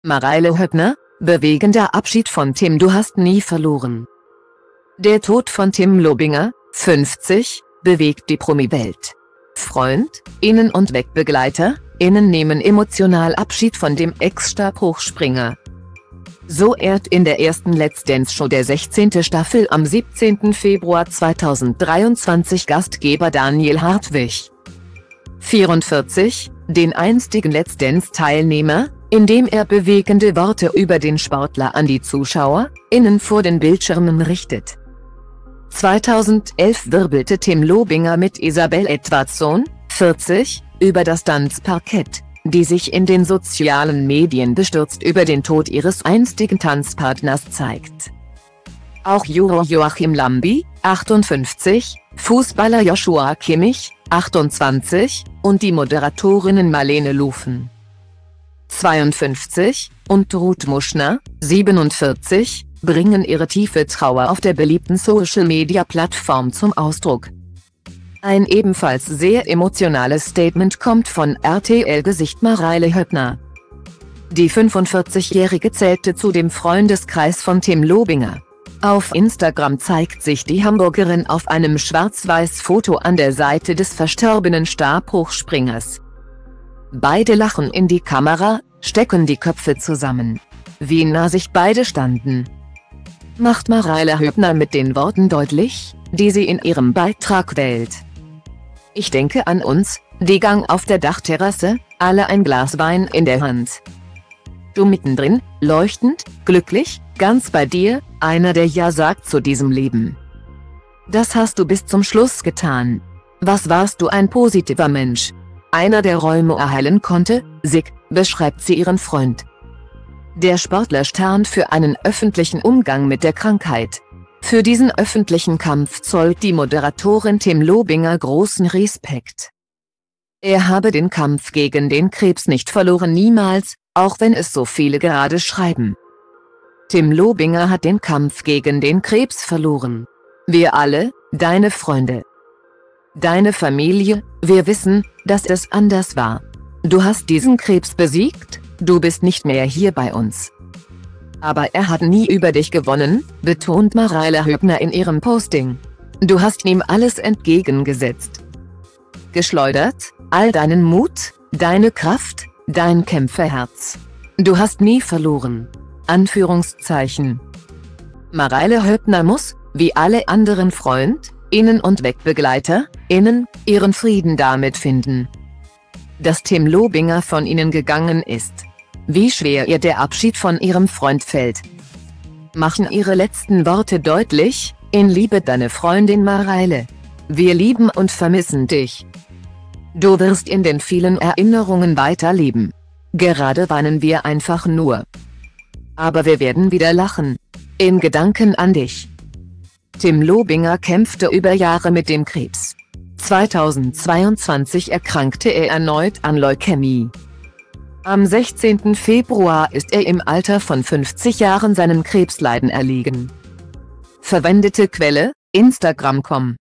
Mareile Höppner, bewegender Abschied von Tim. Du hast nie verloren. Der Tod von Tim Lobinger, 50, bewegt die Promi-Welt. FreundInnen und WegbegleiterInnen nehmen emotional Abschied von dem Ex-Stabhochspringer. So ehrt in der ersten Let's Dance Show der 16. Staffel am 17. Februar 2023 Gastgeber Daniel Hartwig, 44, den einstigen Let's Dance-Teilnehmer, indem er bewegende Worte über den Sportler an die ZuschauerInnen vor den Bildschirmen richtet. 2011 wirbelte Tim Lobinger mit Isabel Edwardsson, 40, über das Tanzparkett, die sich in den sozialen Medien bestürzt über den Tod ihres einstigen Tanzpartners zeigt. Auch Juror Joachim Lambi, 58, Fußballer Joshua Kimmich, 28, und die Moderatorinnen Marlene Lufen, 52, und Ruth Muschner, 47, bringen ihre tiefe Trauer auf der beliebten Social-Media-Plattform zum Ausdruck. Ein ebenfalls sehr emotionales Statement kommt von RTL-Gesicht Mareile Höppner. Die 45-Jährige zählte zu dem Freundeskreis von Tim Lobinger. Auf Instagram zeigt sich die Hamburgerin auf einem Schwarz-Weiß-Foto an der Seite des verstorbenen Stabhochspringers. Beide lachen in die Kamera, stecken die Köpfe zusammen. Wie nah sich beide standen, macht Mareile Höppner mit den Worten deutlich, die sie in ihrem Beitrag wählt. Ich denke an uns, die Gang auf der Dachterrasse, alle ein Glas Wein in der Hand. Du mittendrin, leuchtend, glücklich, ganz bei dir, einer der Ja sagt zu diesem Leben. Das hast du bis zum Schluss getan. Was warst du, ein positiver Mensch. Einer, der Räume erheilen konnte, Sig, beschreibt sie ihren Freund. Der Sportler stand für einen öffentlichen Umgang mit der Krankheit. Für diesen öffentlichen Kampf zollt die Moderatorin Tim Lobinger großen Respekt. Er habe den Kampf gegen den Krebs nicht verloren, niemals, auch wenn es so viele gerade schreiben. Tim Lobinger hat den Kampf gegen den Krebs verloren. Wir alle, deine Freunde, deine Familie, wir wissen, dass es anders war. Du hast diesen Krebs besiegt, du bist nicht mehr hier bei uns. Aber er hat nie über dich gewonnen, betont Mareile Höppner in ihrem Posting. Du hast ihm alles entgegengesetzt. Geschleudert, all deinen Mut, deine Kraft, dein Kämpferherz. Du hast nie verloren. Anführungszeichen. Mareile Höppner muss, wie alle anderen FreundInnen und WegbegleiterInnen, ihren Frieden damit finden, dass Tim Lobinger von ihnen gegangen ist. Wie schwer ihr der Abschied von ihrem Freund fällt, machen ihre letzten Worte deutlich: In Liebe, deine Freundin Mareile. Wir lieben und vermissen dich. Du wirst in den vielen Erinnerungen weiterleben. Gerade weinen wir einfach nur. Aber wir werden wieder lachen. In Gedanken an dich. Tim Lobinger kämpfte über Jahre mit dem Krebs. 2022 erkrankte er erneut an Leukämie. Am 16. Februar ist er im Alter von 50 Jahren seinem Krebsleiden erlegen. Verwendete Quelle: Instagram.com